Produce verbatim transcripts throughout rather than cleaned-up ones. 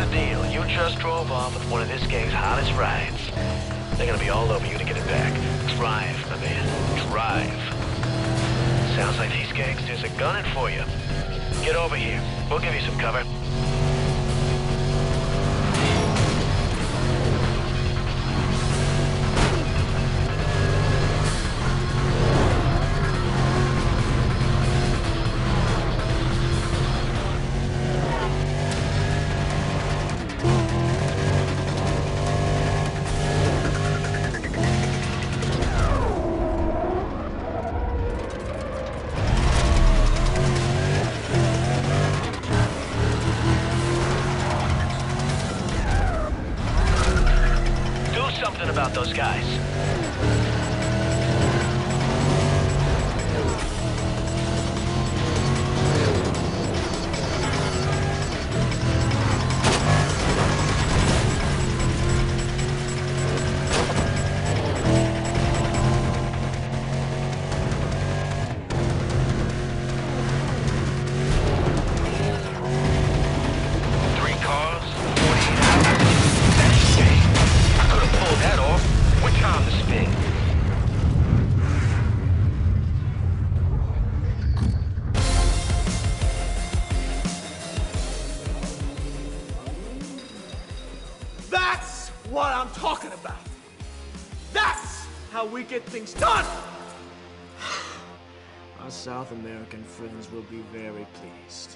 deal. You just drove off with one of this gang's hottest rides. They're gonna be all over you to get it back. Drive, my man. Drive. Sounds like these gangsters are gunning for you. Get over here. We'll give you some cover. About those guys. What I'm talking about. That's how we get things done. Our South American friends will be very pleased.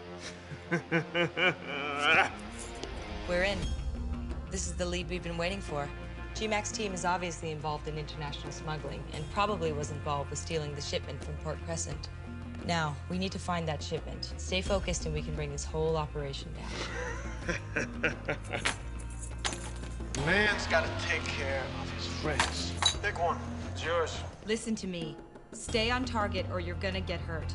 We're in. This is the lead we've been waiting for. G MAC's team is obviously involved in international smuggling and probably was involved with stealing the shipment from Port Crescent. Now, we need to find that shipment. Stay focused and we can bring this whole operation down. Man's gotta take care of his friends. Pick one. It's yours. Listen to me. Stay on target or you're gonna get hurt.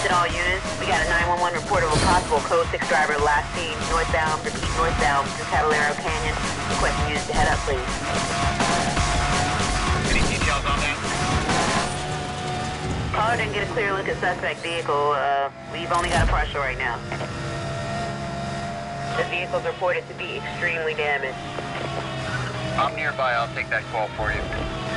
Attention all units, we got a nine one one report of a possible code six driver last seen northbound, repeat northbound through Caballero Canyon. Requesting units to head up, please. Any details on that? Caller didn't get a clear look at suspect vehicle. Uh, we've only got a partial right now. The vehicle's reported to be extremely damaged. I'm nearby. I'll take that call for you.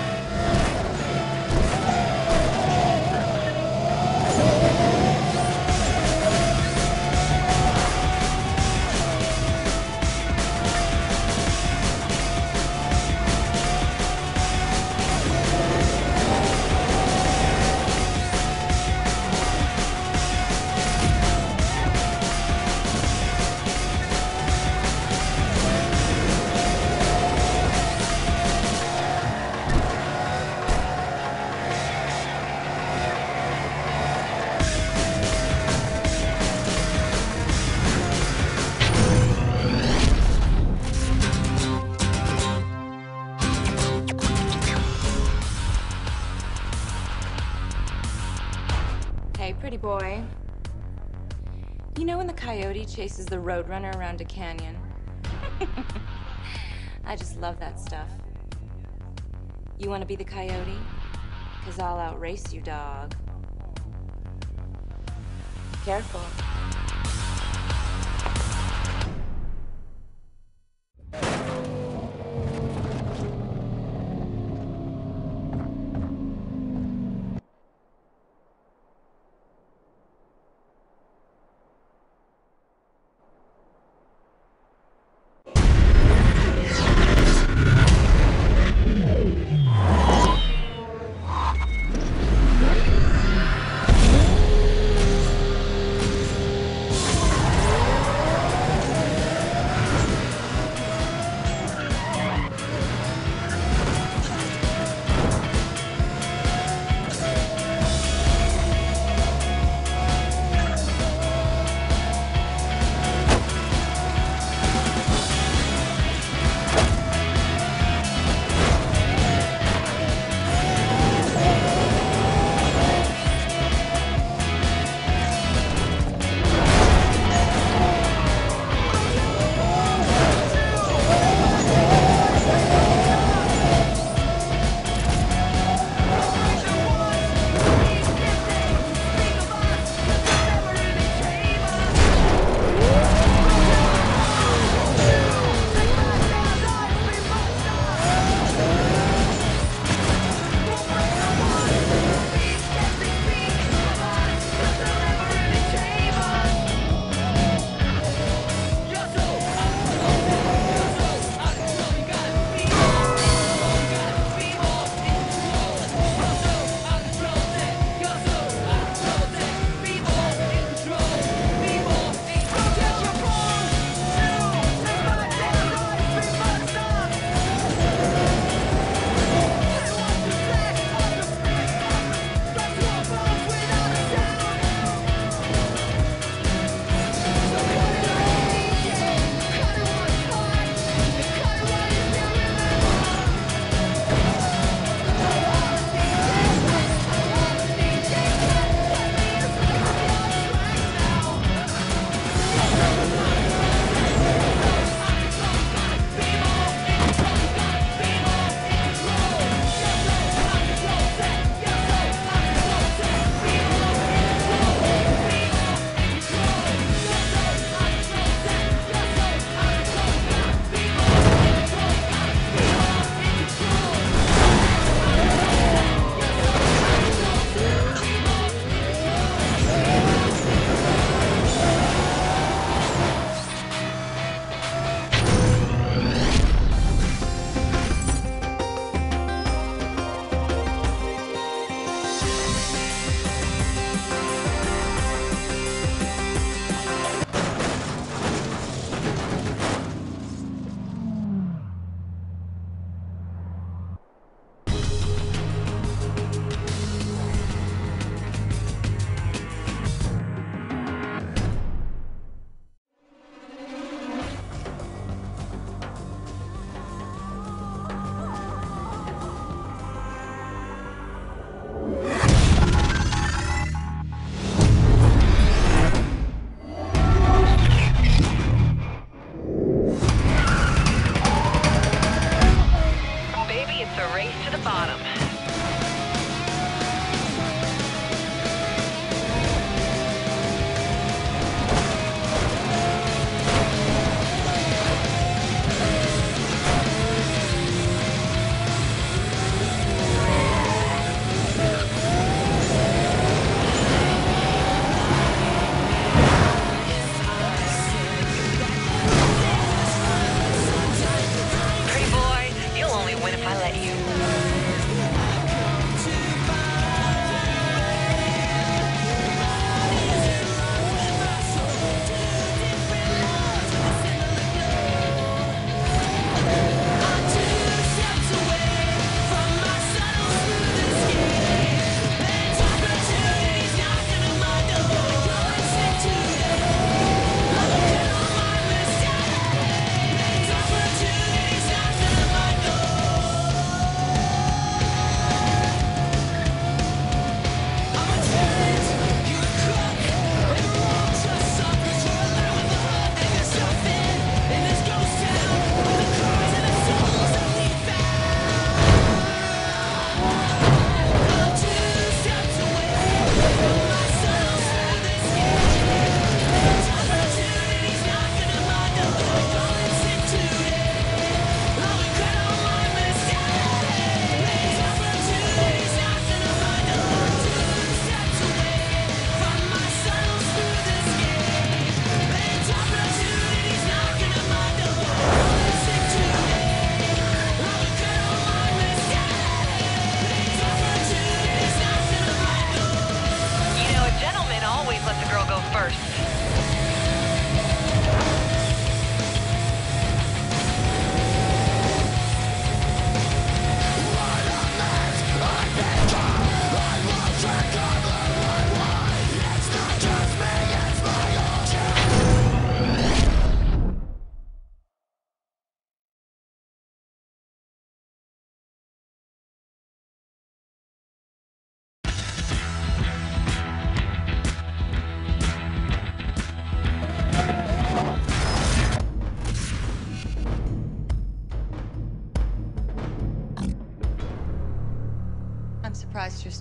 Hey, pretty boy. You know when the coyote chases the roadrunner around a canyon? I just love that stuff. You want to be the coyote? 'Cause I'll outrace you, dog. Careful.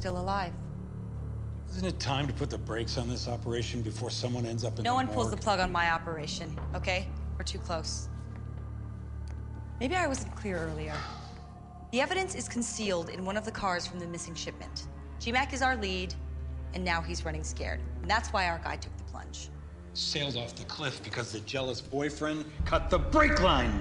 still alive. Isn't it time to put the brakes on this operation before someone ends up in No the one pulls the morgue? plug on my operation, okay? We're too close. Maybe I wasn't clear earlier. The evidence is concealed in one of the cars from the missing shipment. G MAC is our lead, and now he's running scared. And that's why our guy took the plunge. Sailed off the cliff because the jealous boyfriend cut the brake line.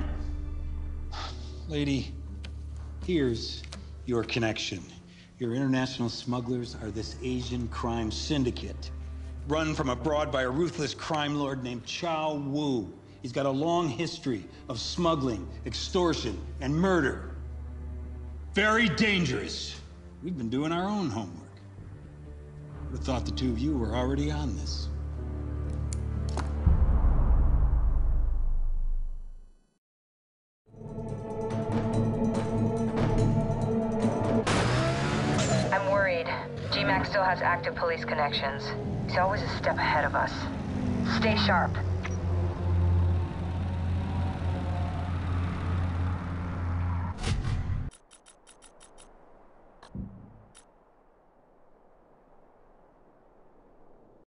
Lady, here's your connection. Your international smugglers are this Asian crime syndicate, run from abroad by a ruthless crime lord named Chow Wu. He's got a long history of smuggling, extortion, and murder. Very dangerous. We've been doing our own homework. Would have thought the two of you were already on this. I'm worried. G MAC still has active police connections. He's always a step ahead of us. Stay sharp.